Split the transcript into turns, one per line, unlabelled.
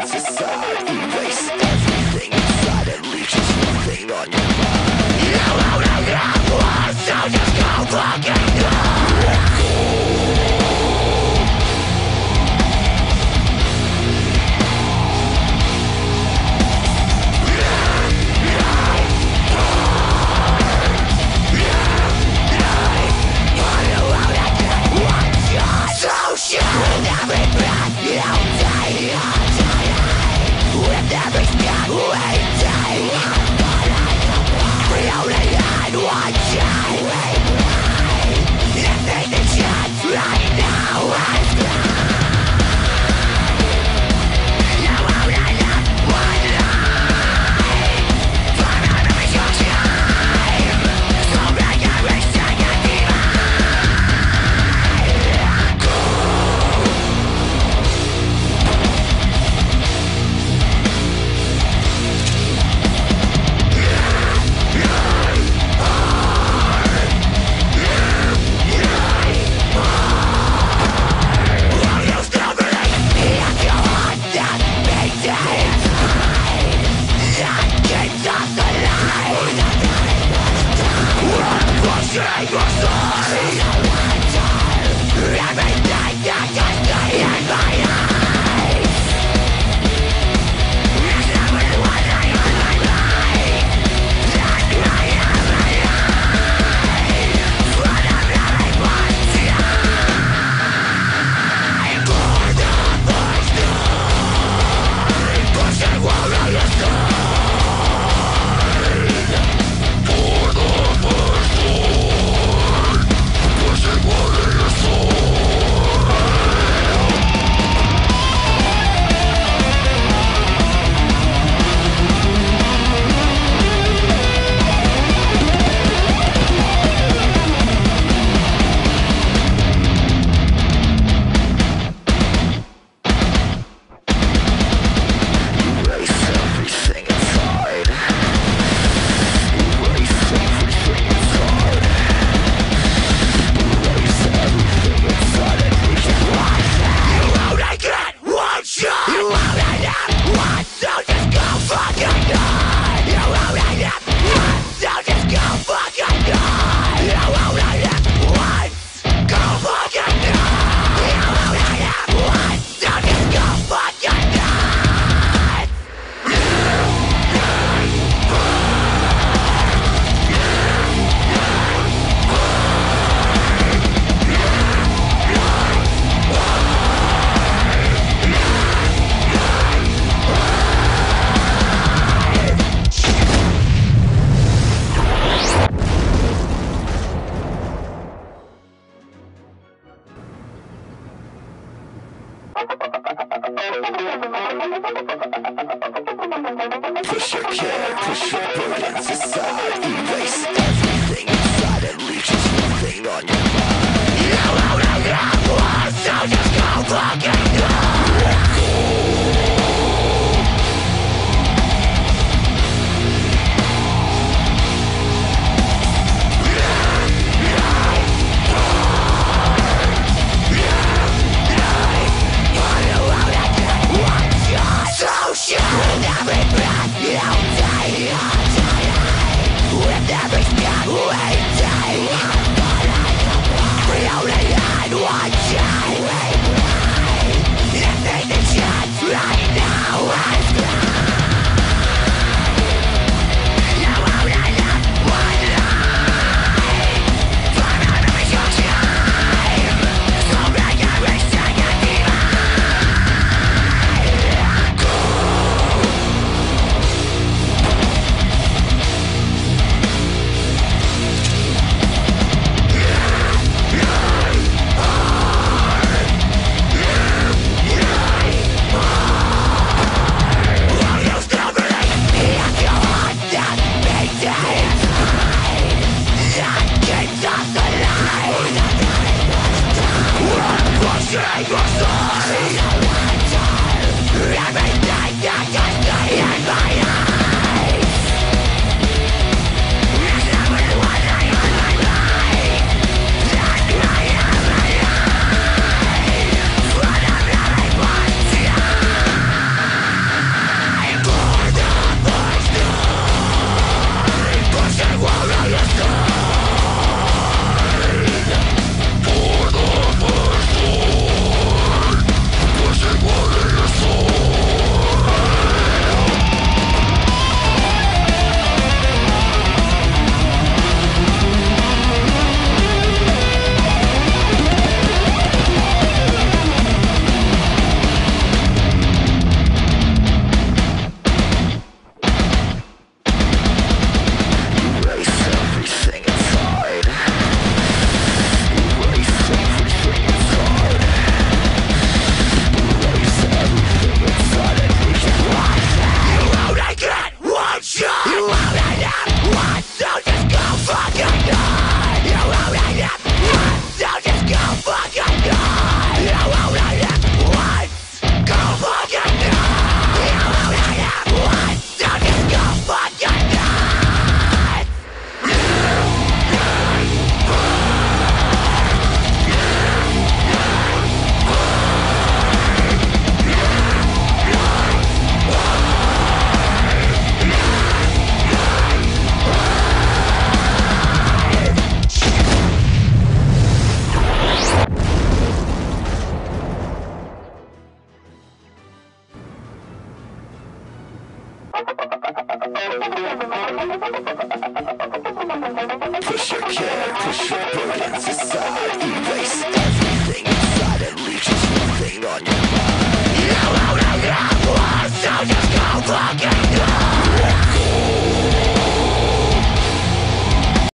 burdens aside. Erase everything inside and leave just one thing on your mind. You only have one, so just go fucking push your care, push your burdens aside. Erase everything inside and leave just one thing on your mind. You only have one, so just go fucking we only had one time. buttons aside, erase everything inside and leave just one thing on your mind. So just go fuck it.